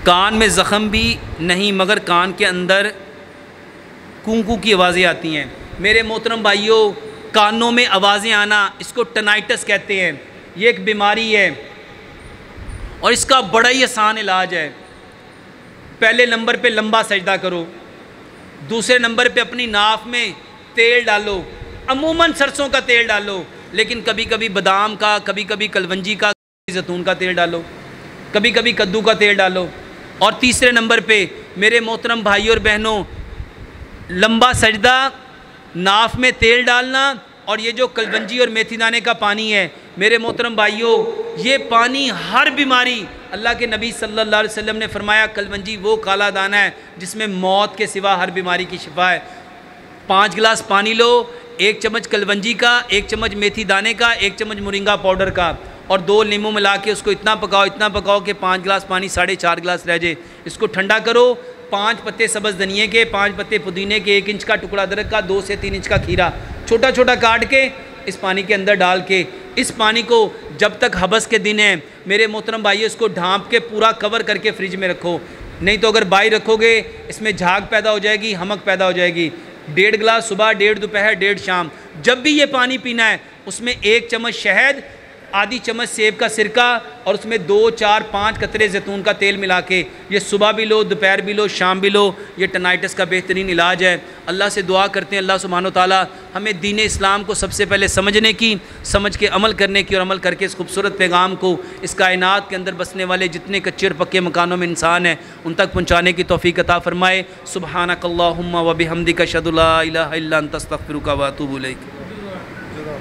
कान में ज़ख़म भी नहीं मगर कान के अंदर कूं कूं की आवाज़ें आती हैं। मेरे मोहतरम भाइयों, कानों में आवाज़ें आना, इसको टनाइटस कहते हैं। ये एक बीमारी है और इसका बड़ा ही आसान इलाज है। पहले नंबर पे लंबा सजदा करो, दूसरे नंबर पे अपनी नाफ में तेल डालो, अमूमन सरसों का तेल डालो, लेकिन कभी कभी बादाम का, कभी कभी कलवंजी का, जैतून का तेल डालो, कभी कभी कद्दू का तेल डालो। और तीसरे नंबर पे मेरे मोहतरम भाइयों और बहनों, लंबा सजदा, नाफ में तेल डालना, और ये जो कलवंजी और मेथी दाने का पानी है मेरे मोहतरम भाइयों, ये पानी हर बीमारी, अल्लाह के नबी सल्लल्लाहु अलैहि वसल्लम ने फरमाया कलवंजी वो काला दाना है जिसमें मौत के सिवा हर बीमारी की शिफा है। 5 गिलास पानी लो, 1 चम्मच कलवंजी का, 1 चम्मच मेथी दाने का, 1 चम्मच मोरिंगा पाउडर का, और 2 नींबू मिला के उसको इतना पकाओ कि 5 गिलास पानी 4.5 गिलास रह जाए। इसको ठंडा करो। 5 पत्ते सब्ज़ धनिए के, 5 पत्ते पुदीने के, 1 इंच का टुकड़ा अदरक का, 2 से 3 इंच का खीरा छोटा छोटा काट के इस पानी के अंदर डाल के, इस पानी को जब तक हबस के दिन है मेरे मोहतरम भाइयों, इसको ढाँप के पूरा कवर करके फ्रिज में रखो। नहीं तो अगर बाहर रखोगे इसमें झाग पैदा हो जाएगी, हमक पैदा हो जाएगी। 1.5 गिलास सुबह, 1.5 दोपहर, 1.5 शाम। जब भी ये पानी पीना है उसमें 1 चम्मच शहद, आधी चम्मच सेब का सिरका, और उसमें 2, 4, 5 कतरे जैतून का तेल मिला के ये सुबह भी लो, दोपहर भी लो, शाम भी लो। ये टनाइटस का बेहतरीन इलाज है। अल्लाह से दुआ करते हैं अल्लाह सुब्हानो तआला हमें दीन इस्लाम को सबसे पहले समझने की, समझ के अमल करने की, और अमल करके इस खूबसूरत पैगाम को इस कायनात के अंदर बसने वाले जितने कच्चे और पक्के मकानों में इंसान हैं उन तक पहुँचाने की तौफीक अता फ़रमाए। सुब्हानकल्लाहुम्मा व बिहम्दिका अशहदु ला इलाहा इल्ला अंता अस्तगफिरुका व अतूबु इलैक।